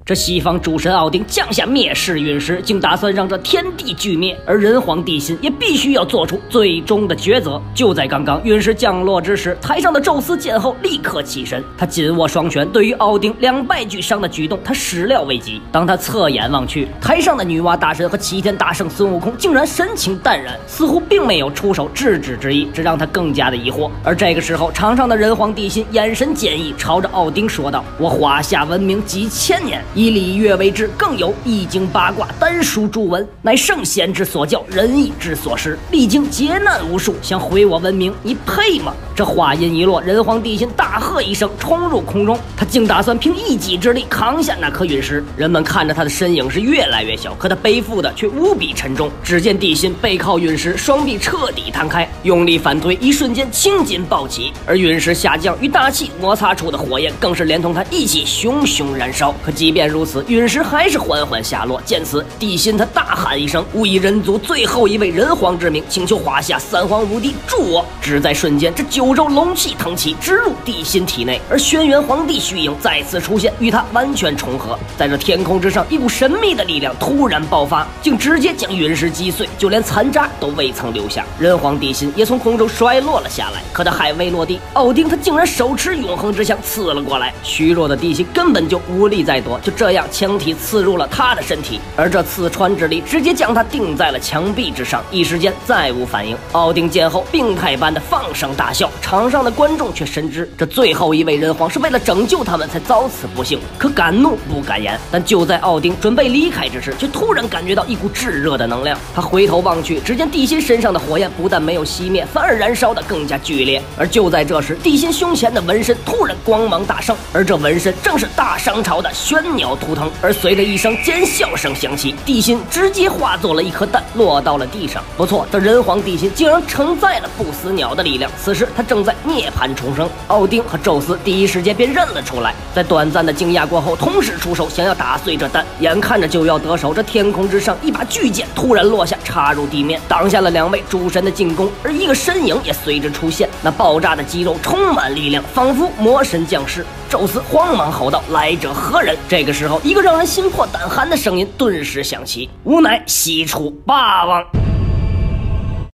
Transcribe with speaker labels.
Speaker 1: 这西方诸神奥丁降下灭世陨石，竟打算让这天地俱灭，而人皇地心也必须要做出最终的抉择。就在刚刚陨石降落之时，台上的宙斯见后立刻起身，他紧握双拳，对于奥丁2败俱伤的举动，他始料未及。当他侧眼望去，台上的女娲大神和齐天大圣孙悟空竟然神情淡然，似乎并没有出手制止之意，这让他更加的疑惑。而这个时候，场上的人皇地心眼神坚毅，朝着奥丁说道：“我华夏文明几千年，以礼乐为之，更有易经八卦、丹书诸文，乃圣贤之所教，仁义之所施，历经劫难无数，想毁我文明，你配吗？”这话音一落，人皇地心大喝一声，冲入空中，他竟打算凭一己之力扛下那颗陨石。人们看着他的身影是越来越小，可他背负的却无比沉重。只见地心背靠陨石，双臂彻底摊开，用力反推，一瞬间青筋暴起，而陨石下降与大气摩擦出的火焰更是连同他一起熊熊燃烧。可即便如此，陨石还是缓缓下落。见此，地心他大喊一声：“吾以人族最后一位人皇之名，请求华夏三皇五帝助我！”只在瞬间，这9州龙气腾起，直入地心体内，而轩辕皇帝虚影再次出现，与他完全重合。在这天空之上，一股神秘的力量突然爆发，竟直接将陨石击碎，就连残渣都未曾留下。人皇地心也从空中摔落了下来，可他还未落地，奥丁他竟然手持永恒之枪刺了过来。虚弱的地心根本就无力再躲，就这样枪体刺入了他的身体，而这刺穿之力直接将他钉在了墙壁之上，一时间再无反应。奥丁见后病态般的放声大笑，场上的观众却深知这最后一位人皇是为了拯救他们才遭此不幸，可敢怒不敢言。但就在奥丁准备离开之时，却突然感觉到一股炙热的能量。他回头望去，只见地心身上的火焰不但没有熄灭，反而燃烧得更加剧烈。而就在这时，地心胸前的纹身突然光芒大盛，而这纹身正是大商朝的玄鸟图腾。而随着一声尖笑声响起，地心直接化作了一颗蛋，落到了地上。不错，这人皇地心竟然承载了不死鸟的力量，此时他正在涅槃重生。奥丁和宙斯第一时间便认了出来，在短暂的惊讶过后，同时出手想要打碎这蛋。眼看着就要得手，这天空之上一把巨剑突然落下，插入地面，挡下了2位诸神的进攻，而一个身影也随之出现。那爆炸的肌肉充满力量，仿佛魔神降世。宙斯慌忙吼道：“来者何人？”这个时候，一个让人心破胆寒的声音顿时响起：“吾乃西楚霸王。”